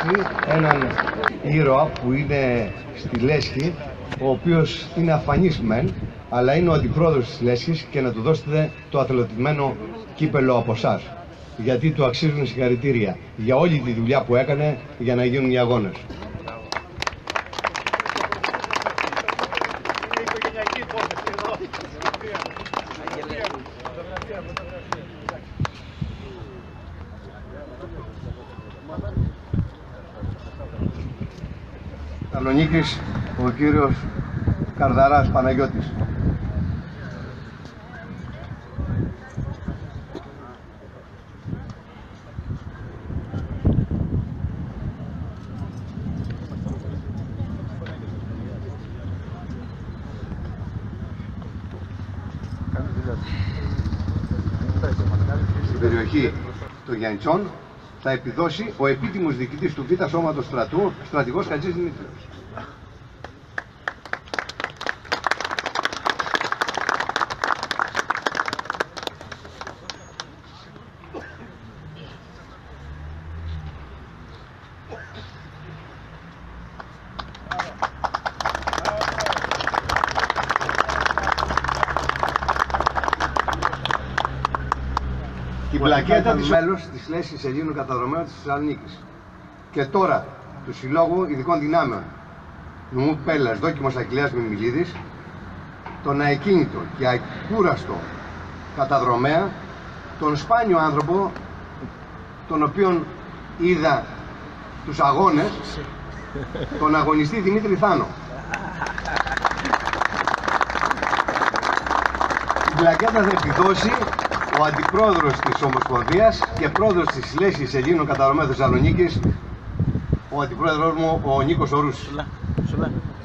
έναν ήρωα που είναι στη Λέσχη, ο οποίος είναι αφανής μεν, αλλά είναι ο αντιπρόεδρος της Λέσχης, και να του δώσετε το αθλητισμένο κύπελο από εσάς. Γιατί του αξίζουν συγχαρητήρια για όλη τη δουλειά που έκανε για να γίνουν οι αγώνες. Θεσσαλονίκης, ο κύριος Καρδαράς Παναγιώτης. Στην περιοχή των Γιαννιτσών θα επιδώσει ο επίτιμος διοικητής του Β' Σώματος Στρατού, στρατηγός Χατζής Δημήτριος. Η πλακέτα της μέλος της Λέσχης Ελλήνων Καταδρομέων της Θεσσαλονίκης. Και τώρα του Συλλόγου Ειδικών Δυνάμεων νομού Πέλλας Δόκιμος Ακηλέας Μιμιλίδης, τον αεκίνητο και ακούραστο καταδρομέα, τον σπάνιο άνθρωπο, τον οποίον είδα τους αγώνες, τον αγωνιστή Δημήτρη Θάνο. Η πλακέτα θα επιδώσει ο αντιπρόεδρος της Ομοσπονδίας και πρόεδρος της Λέσχης Ελλήνων Καταδρομέων Θεσσαλονίκης, ο αντιπρόεδρος μου, ο Νίκος Ορούσης.